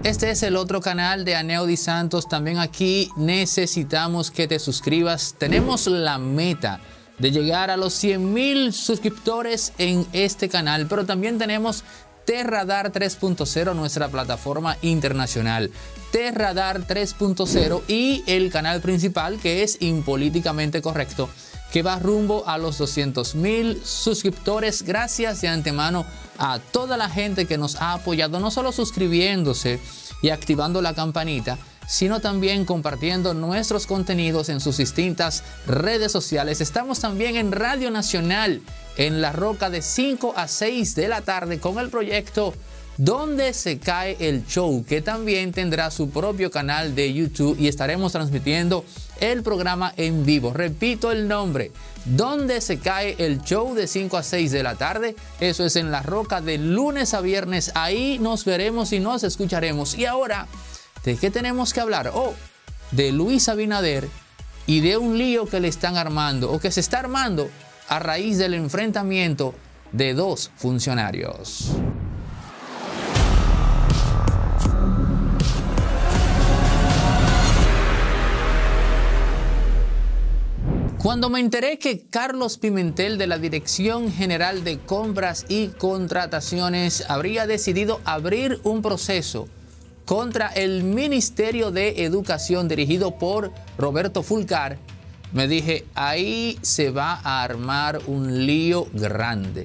Este es el otro canal de Aneudi Santos. También aquí necesitamos que te suscribas. Tenemos la meta de llegar a los 100,000 suscriptores en este canal, pero también tenemos T-Radar 3.0, nuestra plataforma internacional. T-Radar 3.0 y el canal principal, que es Impolíticamente Correcto, que va rumbo a los 200,000 suscriptores. Gracias de antemano a toda la gente que nos ha apoyado, no solo suscribiéndose y activando la campanita, sino también compartiendo nuestros contenidos en sus distintas redes sociales. Estamos también en Radio Nacional, en La Roca, de 5 a 6 de la tarde, con el proyecto Donde se cae el show, que también tendrá su propio canal de YouTube y estaremos transmitiendo el programa en vivo. Repito el nombre, Donde se cae el show, de 5 a 6 de la tarde. Eso es en La Roca, de lunes a viernes. Ahí nos veremos y nos escucharemos. Y ahora, ¿de qué tenemos que hablar? De Luis Abinader y de un lío que le están armando, o que se está armando a raíz del enfrentamiento de dos funcionarios. Cuando me enteré que Carlos Pimentel, de la Dirección General de Compras y Contrataciones, habría decidido abrir un proceso contra el Ministerio de Educación dirigido por Roberto Fulcar, me dije, ahí se va a armar un lío grande.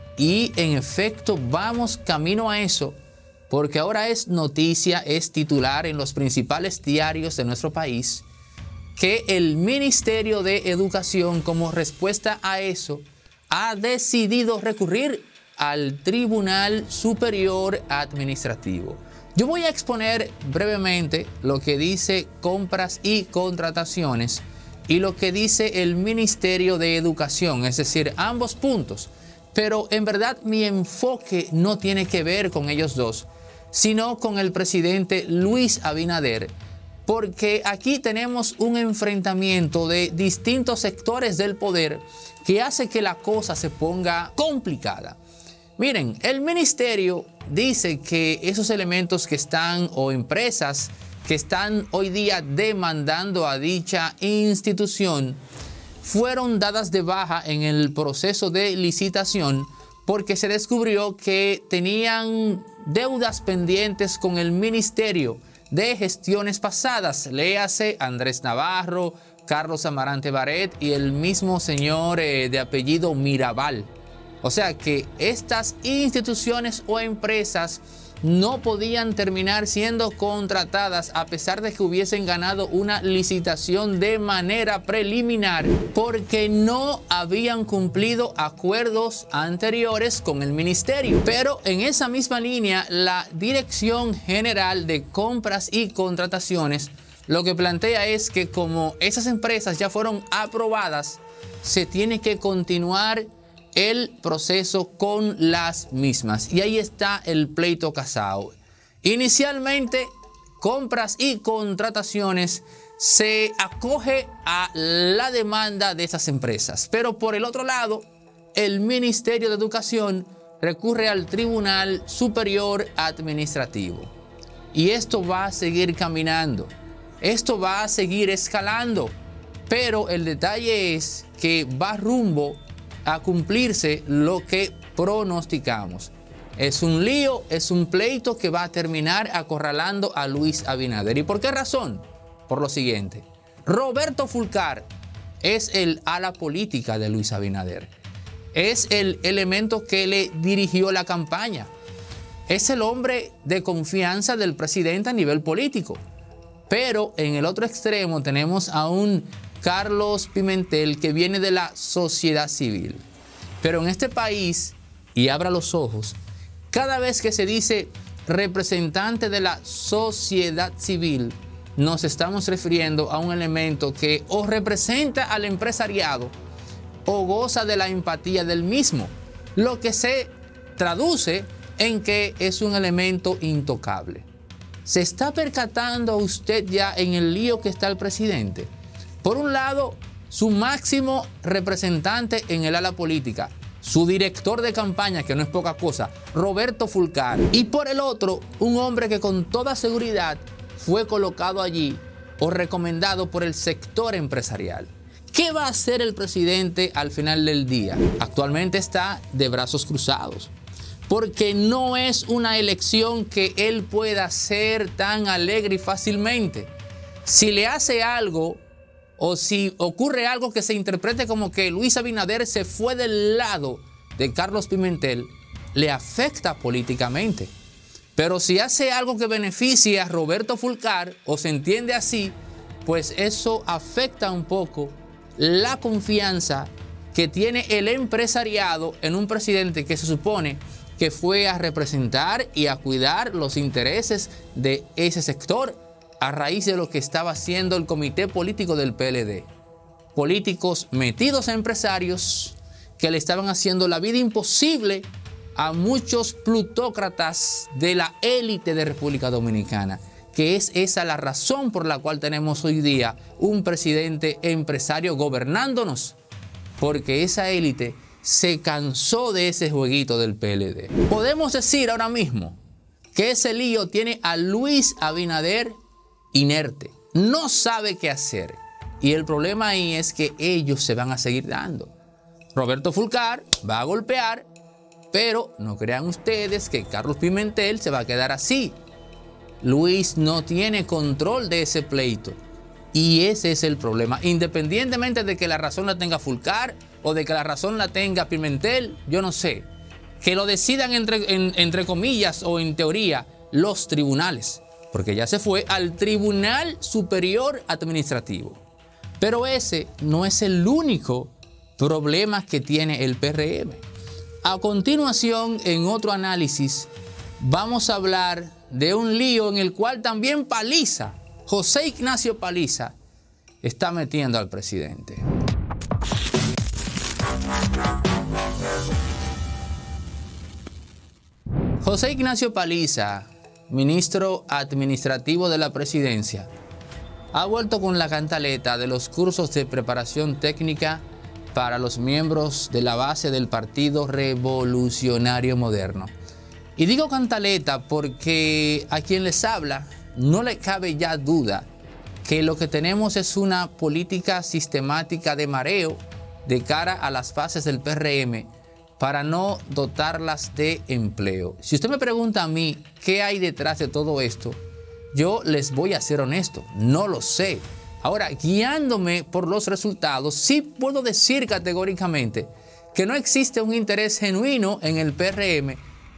Y en efecto vamos camino a eso, porque ahora es noticia, es titular en los principales diarios de nuestro país, que el Ministerio de Educación, como respuesta a eso, ha decidido recurrir al Tribunal Superior Administrativo. Yo voy a exponer brevemente lo que dice Compras y Contrataciones y lo que dice el Ministerio de Educación, es decir, ambos puntos. Pero en verdad mi enfoque no tiene que ver con ellos dos, sino con el presidente Luis Abinader, porque aquí tenemos un enfrentamiento de distintos sectores del poder que hace que la cosa se ponga complicada. Miren, el ministerio dice que esos elementos que están, o empresas que están hoy día demandando a dicha institución, fueron dadas de baja en el proceso de licitación porque se descubrió que tenían deudas pendientes con el ministerio de gestiones pasadas, léase Andrés Navarro, Carlos Amarante Baret y el mismo señor de apellido Mirabal. O sea que estas instituciones o empresas no podían terminar siendo contratadas a pesar de que hubiesen ganado una licitación de manera preliminar, porque no habían cumplido acuerdos anteriores con el ministerio. Pero en esa misma línea, la Dirección General de Compras y Contrataciones lo que plantea es que como esas empresas ya fueron aprobadas, se tiene que continuar el proceso con las mismas. Y ahí está el pleito casado. Inicialmente, Compras y Contrataciones se acoge a la demanda de esas empresas. Pero por el otro lado, el Ministerio de Educación recurre al Tribunal Superior Administrativo. Y esto va a seguir caminando. Esto va a seguir escalando. Pero el detalle es que va rumbo a cumplirse lo que pronosticamos. Es un lío, es un pleito que va a terminar acorralando a Luis Abinader. ¿Y por qué razón? Por lo siguiente. Roberto Fulcar es el ala política de Luis Abinader. Es el elemento que le dirigió la campaña. Es el hombre de confianza del presidente a nivel político. Pero en el otro extremo tenemos a un Carlos Pimentel que viene de la sociedad civil. Pero en este país, y abra los ojos, cada vez que se dice representante de la sociedad civil, nos estamos refiriendo a un elemento que o representa al empresariado o goza de la empatía del mismo, lo que se traduce en que es un elemento intocable. ¿Se está percatando usted ya en el lío que está el presidente? Por un lado, su máximo representante en el ala política, su director de campaña, que no es poca cosa, Roberto Fulcar, y por el otro, un hombre que con toda seguridad fue colocado allí o recomendado por el sector empresarial. ¿Qué va a hacer el presidente al final del día? Actualmente está de brazos cruzados, porque no es una elección que él pueda hacer tan alegre y fácilmente. Si le hace algo o si ocurre algo que se interprete como que Luis Abinader se fue del lado de Carlos Pimentel, le afecta políticamente. Pero si hace algo que beneficie a Roberto Fulcar, o se entiende así, pues eso afecta un poco la confianza que tiene el empresariado en un presidente que se supone que fue a representar y a cuidar los intereses de ese sector a raíz de lo que estaba haciendo el comité político del PLD. Políticos metidos a empresarios que le estaban haciendo la vida imposible a muchos plutócratas de la élite de República Dominicana, que es esa la razón por la cual tenemos hoy día un presidente empresario gobernándonos, porque esa élite se cansó de ese jueguito del PLD. Podemos decir ahora mismo que ese lío tiene a Luis Abinader inerte, no sabe qué hacer, y el problema ahí es que ellos se van a seguir dando. Roberto Fulcar va a golpear, pero no crean ustedes que Carlos Pimentel se va a quedar así. Luis no tiene control de ese pleito, y ese es el problema. Independientemente de que la razón la tenga Fulcar o de que la razón la tenga Pimentel, yo no sé, que lo decidan entre comillas o en teoría los tribunales, porque ya se fue al Tribunal Superior Administrativo. Pero ese no es el único problema que tiene el PRM. A continuación, en otro análisis, vamos a hablar de un lío en el cual también Paliza, José Ignacio Paliza, está metiendo al presidente. José Ignacio Paliza, ministro administrativo de la presidencia, ha vuelto con la cantaleta de los cursos de preparación técnica para los miembros de la base del Partido Revolucionario Moderno. Y digo cantaleta porque a quien les habla no le cabe ya duda que lo que tenemos es una política sistemática de mareo de cara a las bases del PRM para no dotarlas de empleo. Si usted me pregunta a mí qué hay detrás de todo esto, yo les voy a ser honesto, no lo sé. Ahora, guiándome por los resultados, sí puedo decir categóricamente que no existe un interés genuino en el PRM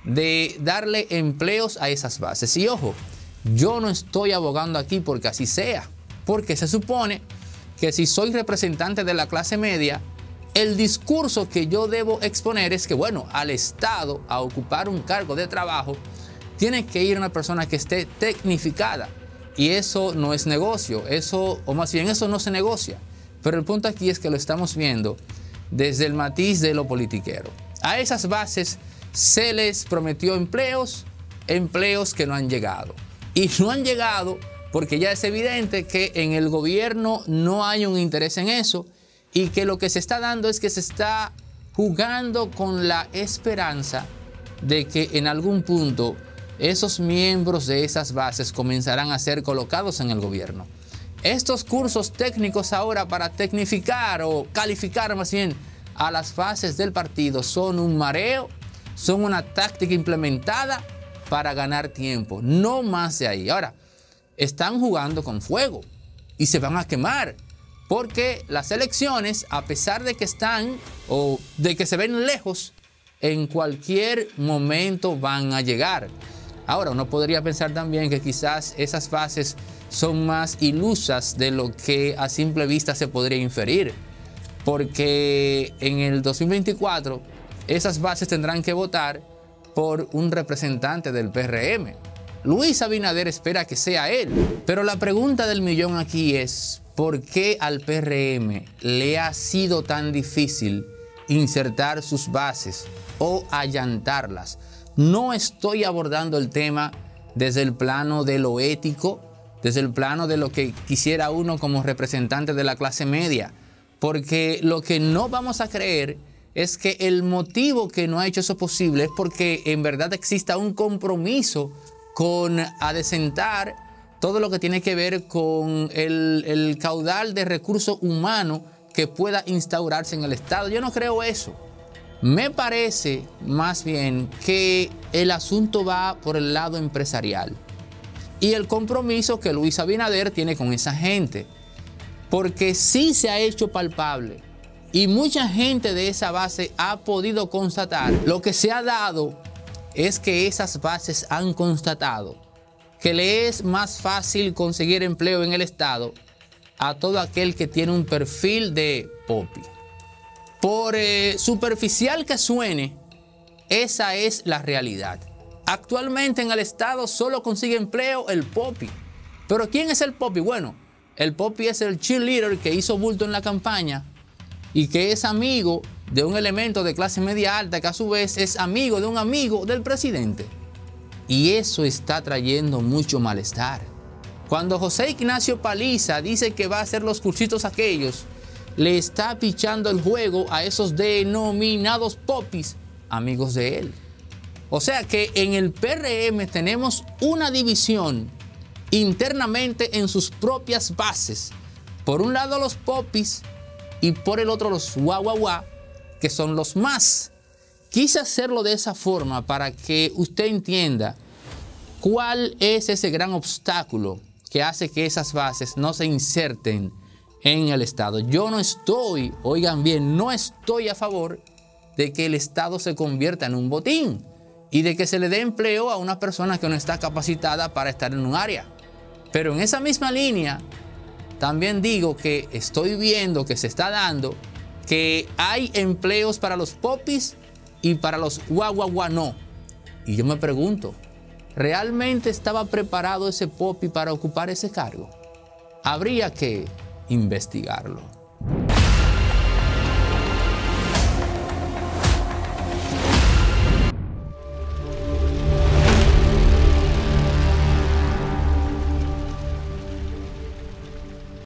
de darle empleos a esas bases. Y ojo, yo no estoy abogando aquí porque así sea, porque se supone que si soy representante de la clase media, el discurso que yo debo exponer es que, bueno, al Estado, a ocupar un cargo de trabajo, tiene que ir una persona que esté tecnificada. Y eso no es negocio, eso, o más bien eso no se negocia. Pero el punto aquí es que lo estamos viendo desde el matiz de lo politiquero. A esas bases se les prometió empleos que no han llegado. Y no han llegado porque ya es evidente que en el gobierno no hay un interés en eso y que lo que se está dando es que se está jugando con la esperanza de que en algún punto esos miembros de esas bases comenzarán a ser colocados en el gobierno. Estos cursos técnicos ahora para tecnificar o calificar más bien a las bases del partido son un mareo, son una táctica implementada para ganar tiempo, no más de ahí. Ahora, están jugando con fuego y se van a quemar porque las elecciones, a pesar de que están o de que se ven lejos, en cualquier momento van a llegar. Ahora, uno podría pensar también que quizás esas bases son más ilusas de lo que a simple vista se podría inferir, porque en el 2024 esas bases tendrán que votar por un representante del PRM. Luis Abinader espera que sea él, pero la pregunta del millón aquí es ¿por qué al PRM le ha sido tan difícil insertar sus bases o allantarlas? No estoy abordando el tema desde el plano de lo ético, desde el plano de lo que quisiera uno como representante de la clase media, porque lo que no vamos a creer es que el motivo que no ha hecho eso posible es porque en verdad exista un compromiso con adecentar todo lo que tiene que ver con el caudal de recursos humanos que pueda instaurarse en el Estado. Yo no creo eso. Me parece más bien que el asunto va por el lado empresarial y el compromiso que Luis Abinader tiene con esa gente, porque sí se ha hecho palpable y mucha gente de esa base ha podido constatar. Lo que se ha dado es que esas bases han constatado que le es más fácil conseguir empleo en el Estado a todo aquel que tiene un perfil de popi. Por superficial que suene, esa es la realidad. Actualmente en el Estado solo consigue empleo el popi. ¿Pero quién es el popi? Bueno, el popi es el cheerleader que hizo bulto en la campaña y que es amigo de un elemento de clase media alta que a su vez es amigo de un amigo del presidente. Y eso está trayendo mucho malestar. Cuando José Ignacio Paliza dice que va a hacer los cursitos aquellos, le está pichando el juego a esos denominados popis, amigos de él. O sea que en el PRM tenemos una división internamente en sus propias bases. Por un lado los popis y por el otro los guaguaguá, que son los más. Quise hacerlo de esa forma para que usted entienda cuál es ese gran obstáculo que hace que esas bases no se inserten en el Estado. Yo no estoy, oigan bien, no estoy a favor de que el Estado se convierta en un botín y de que se le dé empleo a una persona que no está capacitada para estar en un área. Pero en esa misma línea, también digo que estoy viendo que se está dando que hay empleos para los popis y para los guaguaguá no. Y yo me pregunto, ¿realmente estaba preparado ese popi para ocupar ese cargo? Habría que investigarlo.